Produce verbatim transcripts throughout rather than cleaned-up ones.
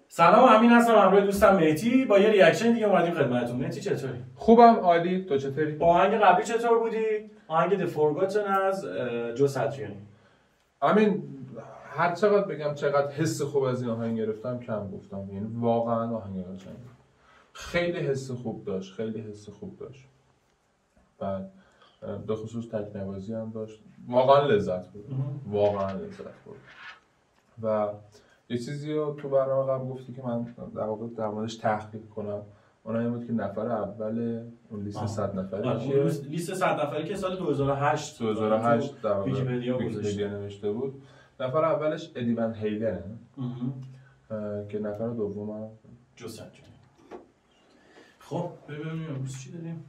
سلام، امین هستم، همراه دوستم مهدی. با یه ریاکشن دیگه اومدیم خدمتتون. مهدی چطوری؟ خوبم، عالی. تو چطوری؟ با آهنگ قبلی چطور بودی؟ آهنگ The Forgotten از جو ساتریانی. امین هر چقدر بگم چقدر حس خوب از این آهنگ گرفتم کم گفتم. یعنی واقعا آهنگ قشنگه. خیلی حس خوب داشت، خیلی حس خوب داشت. بعد به خصوص تکنوازی هم داشت. واقعا لذت بود. واقعا لذت بود. و یه چیزی رو تو برنامه قبل گفتی که من در واقع در موردش تحقیق کنم. اون این بود که نفر اول اون لیست صد نفری که لیست صد نفری که سال دو هزار و هشت دو هزار و هشت در واقع ویکی‌پدیا ویکی‌پدیا نوشته بود. نفر اولش ادی ون هیلنه که نفر دومم جو ساتریانی. خب ببینیم امروز چی داریم.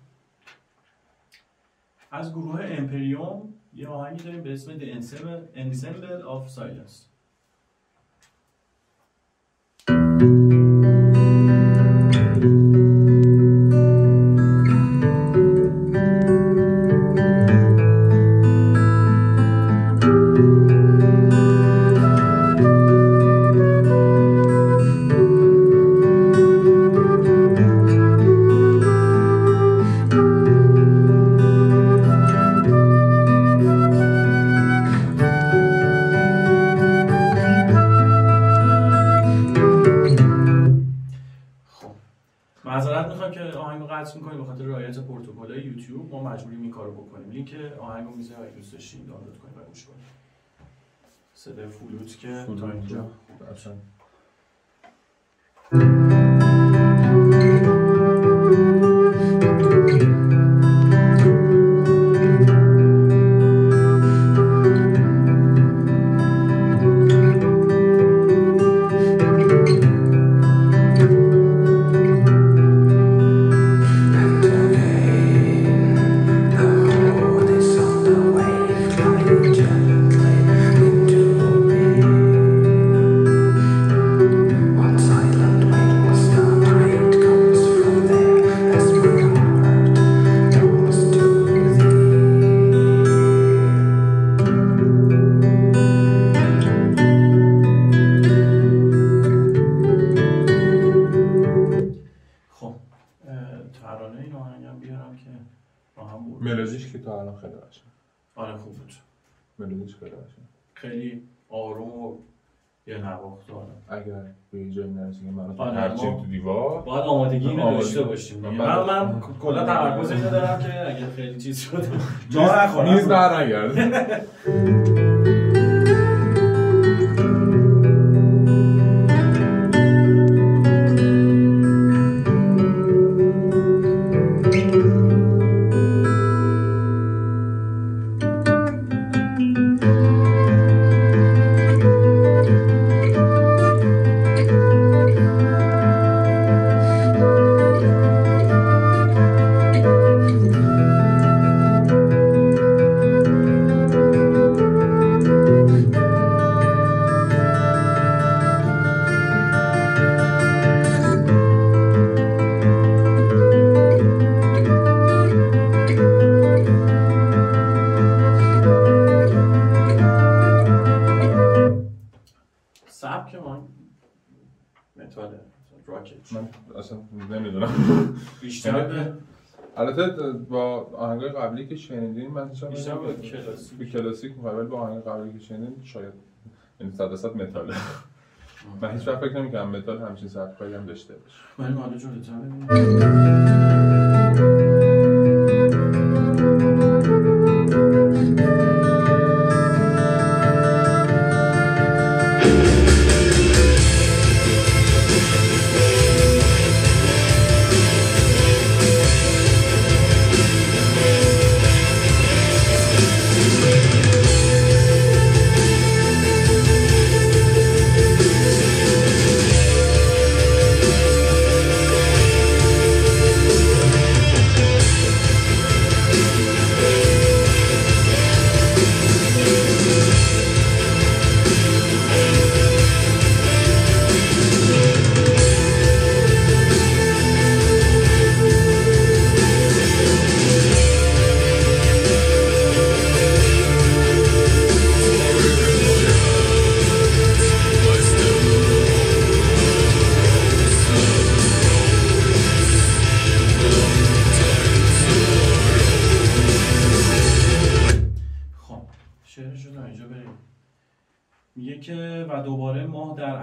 از گروه امپریوم یه آهنگی داریم به اسم The Ensemble of Silence. معذرت میخوام که آهنگو قطع می‌کنیم به خاطر رعایت پروتکل‌های یوتیوب. ما مجبوریم این کارو بکنیم. لینک آهنگو میذارم اگه دوست داشتین دانلود کنید و گوش کنید. صدای فلوت که تا اینجا اصلا ملودیش که تا الان خیلی قشنگه. آره خوب بود. ملودیش خیلی قشنگه. خیلی آروم و یه نواخت داره. اگر به جایی نرسیم که منو آره پرچیم تو دیوار باید آمادگی اینو داشته باشیم. من من کلا تمرکز اینو دارم که اگر خیلی چیز شد جا نخورم. نیز برنگرده. من اصلا نمیدونم بیشتر به البته با آهنگای قبلی که شنیدین من هیچ بیشتر به کلاسیک به کلاسیک مقابل با آهنگ قبلی که شنیدین شاید یعنی صد درصد متاله. من هیچ وقت فکر نمی‌کردم متال همچین سبکایی هم داشته باشه. من حالا جلوتر ببینم.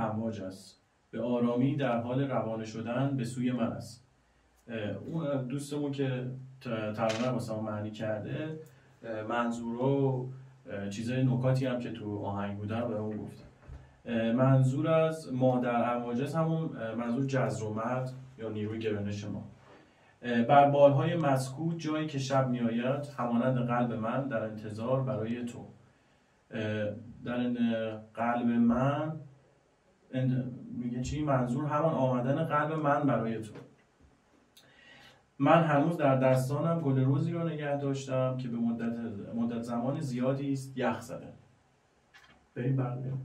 امواج است، به آرامی در حال روانه شدن به سوی من است. اون دوستمون که ترانه واسه ما معنی کرده منظور و چیزای نکاتی هم که تو آهنگ بودن به اون گفته. منظور از ما در امواج است همون منظور جذر و مد یا نیروی گرانش ما. بر بالهای مسکوت جایی که شب میآید همانند قلب من در انتظار برای تو. در قلب من میگه چی؟ منظور همان آمدن قلب من برای تو. من هنوز در دستانم گل روزی را نگه داشتم که به مدت مدت زمان زیادی است یخ زده. بریم برگردیم.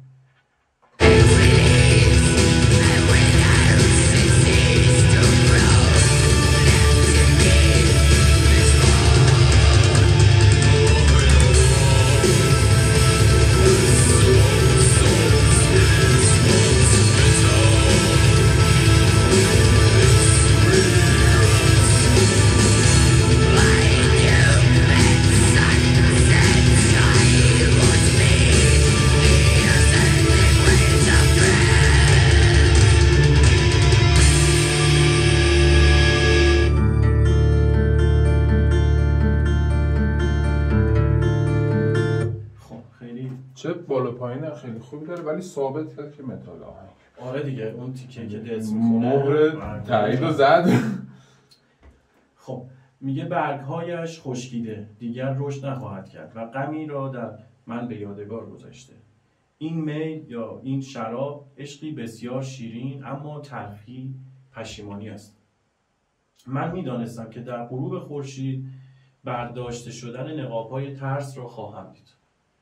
چه بالا پایین خیلی خوبی داره ولی ثابت کرد که متال آهنگ. آره دیگه اون تیکه که دلس مهر تایید و زد. خب میگه برگهایش خشکیده دیگر رشد نخواهد کرد و غمی را در من به یادگار گذاشته. این می یا این شراب عشقی بسیار شیرین اما تلخی پشیمانی است. من میدانستم که در غروب خورشید برداشته شدن نقاب‌های ترس را خواهم دید.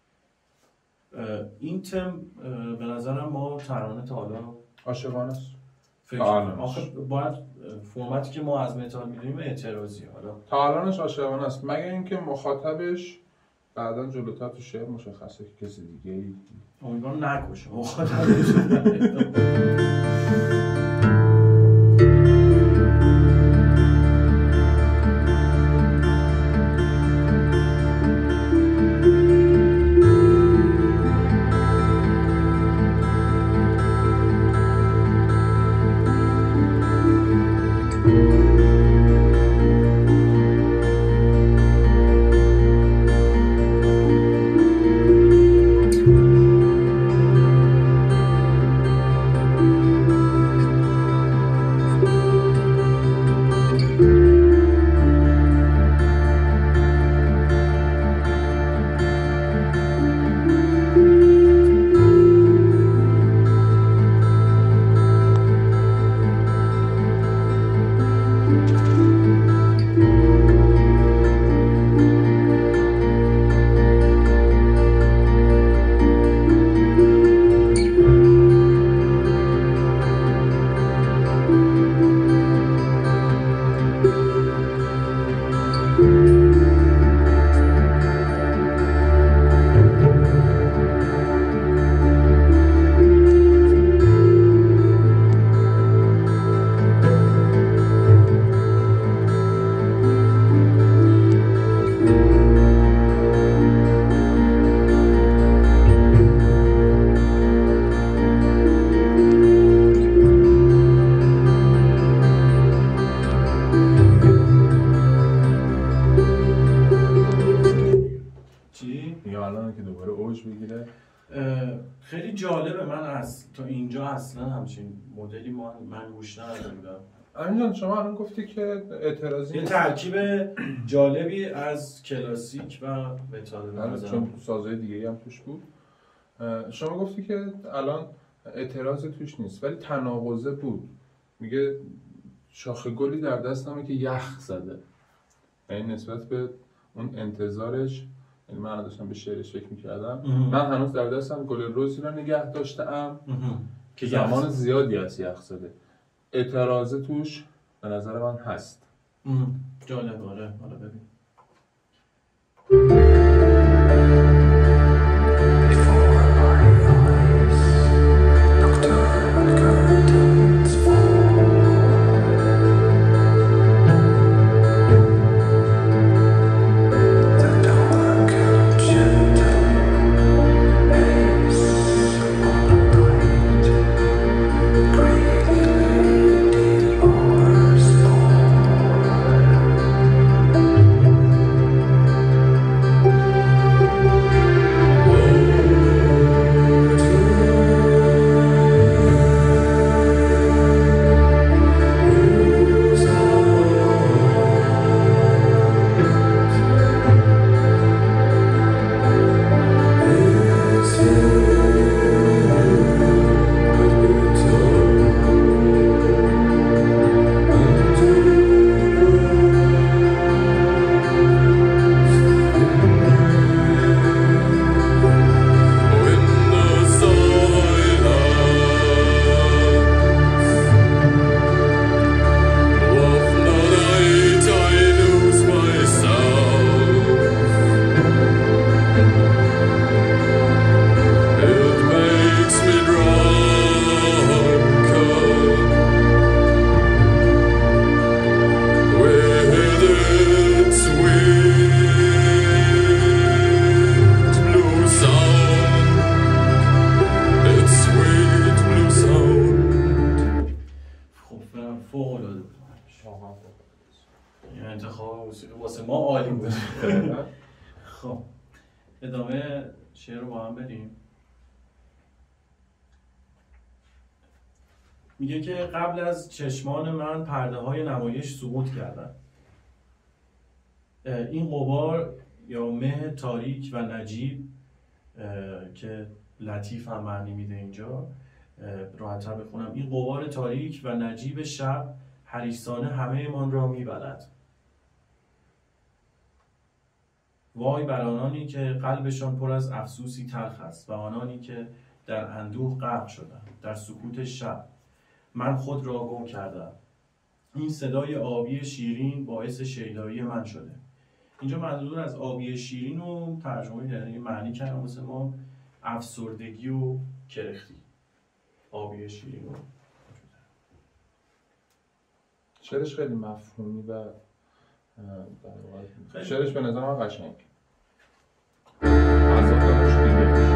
این تم به نظرم ما ترانه تا حالا عاشقانه است. فکر آخه باید فرمتی که ما از متال میدونیم اعتراضی حالا تعالانش عاشقانه است مگه اینکه مخاطبش بعدا جلوتر تو شعر مشخصه که کسی دیگه ای امیدوارم نکشه مخاطبش. خیلی جالبه. من از تا اینجا اصلا همچین مدلی ما من گوش ندادم. امین جان شما الان گفتی که اعتراضی یه ترکیب جالبی از کلاسیک و متال بود چون سازهای دیگه‌ای هم توش بود. شما گفتی که الان اعتراضی توش نیست ولی تناقضه بود. میگه شاخه گلی در دستمه که یخ زده. یعنی نسبت به اون انتظارش، یعنی من داشتم به شعرش فکر می‌کردم، من هنوز در دستم گل روزی رو نگه داشتم که زمان زیادی از یخ زده. اعتراضه توش به نظر من هست. جالب. آره حالا ببین واقعا این انتخاب موسیقی واسه ما عالی بود. خب ادامه شعر رو با هم بریم. میگه که قبل از چشمان من پرده های نمایش سقوط کردن. این غبار یا مه تاریک و نجیب که لطیف هم معنی میده اینجا، راحت‌تر بخونم. این غبار تاریک و نجیب شب حریصانه همه من را میبلد. وای بر آنانی که قلبشان پر از افسوسی تلخ است و آنانی که در اندوه غرق شدند. در سکوت شب من خود را گم کردم. این صدای آبی شیرین باعث شیدایی من شده. اینجا منظور از آبی شیرین رو ترجمه یعنی معنی کردم واسه ما افسردگی و کرختی. آبی شیرین رو شعرش خیلی مفهومی و شعرش به نظر من قشنگ. عذاب دارش دیگه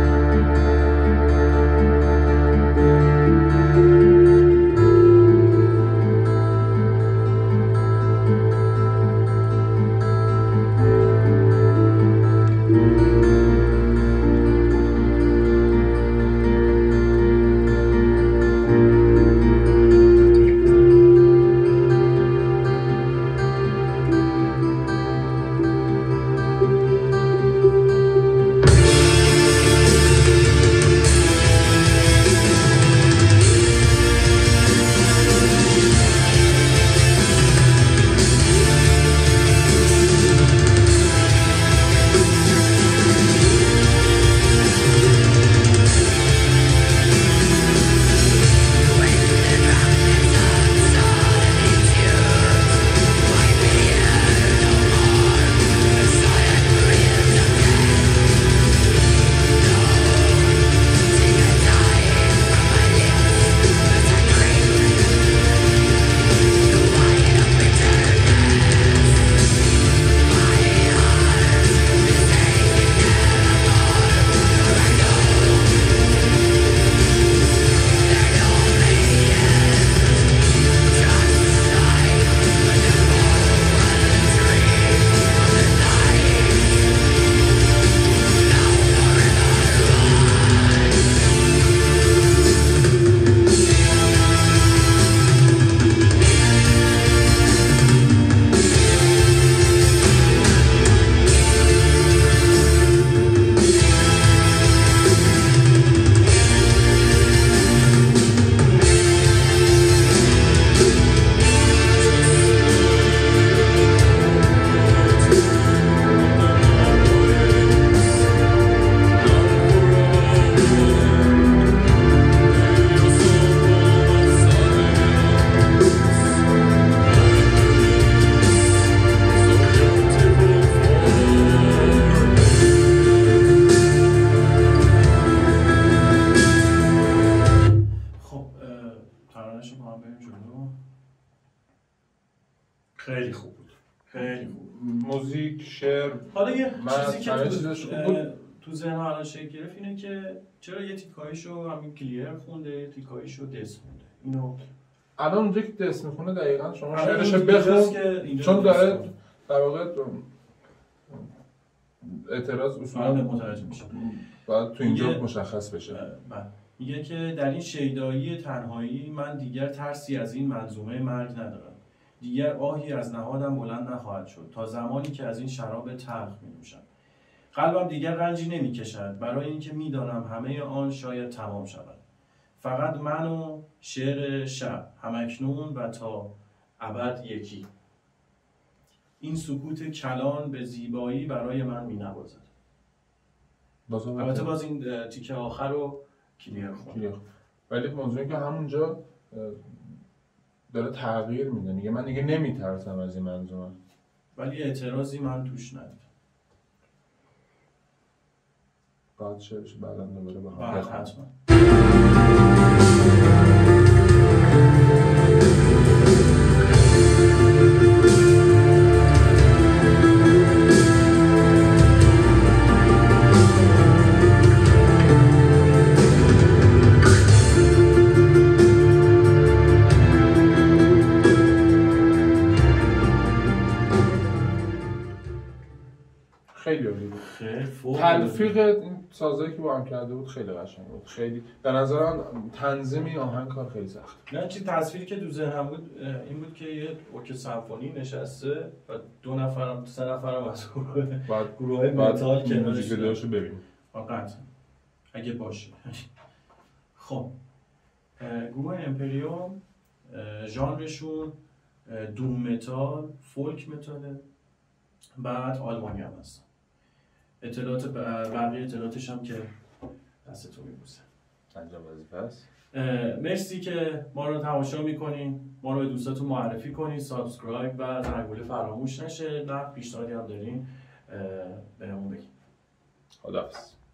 خیلی خوب بود. خیلی خوب. موزیک، شعر، حالا یه چیزی که همه تو, چیزش خوب بود. تو ذهن الان شکل گرفت اینه که چرا یه تیکایشو همین کلیر خونده، یه تیکایشو دس خونده. اینو الان اونجا که دس میخونه دقیقاً شما الان شعرش اینجا بخون که چون دس داره خونده. در واقع اعتراض اصولا بله، متوجه میشه. باید تو اینجا میگه- مشخص بشه. بله. میگه که در این شیدایی تنهایی من دیگر ترسی از این منظومه مرگ ندارم. دیگر آهی از نهادم بلند نخواهد شد تا زمانی که از این شراب تلخ می‌نوشم. قلبم دیگر رنجی نمی‌کشد برای اینکه می‌دانم همه آن شاید تمام شود. فقط من و شعر شب همکنون و تا ابد یکی. این سکوت کلان به زیبایی برای من می‌نوازد. البته باز این تیکه آخر رو کلیر خون. ولی موضوع این که همونجا داره تغییر میده، میگه من دیگه نمیترسم از این منظومه. ولی اعتراضی من توش ندیدم. بعد شعرش بعدا دوباره با هم بعد بخونم. حتما. تلفیق این سازایی که با هم کرده بود خیلی قشنگ بود. خیلی به نظرم تنظیمی آهنگ کار خیلی سخت. نه چی تصویری که تو ذهنم بود این بود که یه ارکستر سمفونی نشسته و دو نفرم سه نفرم از گروه گروه متال کنارش موزیک ویدیوشو ببینیم. واقعا اگه باشه. خب گروه امپریوم ژانرشون دوم متال، فولک متاله، بعد آلمانی هم هستن. اطلاعات بقیه اطلاعاتش هم که دست تو میبوسه. انجام وظیفه است. مرسی که ما رو تماشا میکنین، ما رو به دوستاتون معرفی کنین، سابسکرایب و زنگوله فراموش نشه. نقد پیشنهادی هم دارین بهمون بگین. خداحافظ.